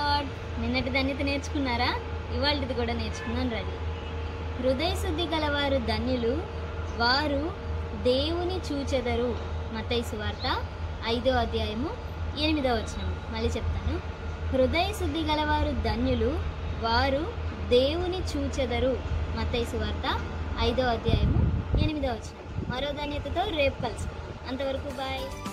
Lord. నిన్నటి ధన్యత నేర్చుకున్నారా? ఇవాళది కూడా నేర్చుకుందాం రండి. హృదయ శుద్ధి గలవారు ధన్యులు, వారు దేవుని చూచెదరు. మత్తయి సువార్త 5వ అధ్యాయము 8వ వచనం. మళ్ళీ చెప్తాను. హృదయ శుద్ధి గలవారు ధన్యులు, వారు దేవుని చూచెదరు. మత్తయి సువార్త 5వ అధ్యాయము 8వ వచనం. మరో ధన్యతతో రేపు కలుసుకుందాం. అంతవరకు బాయ్.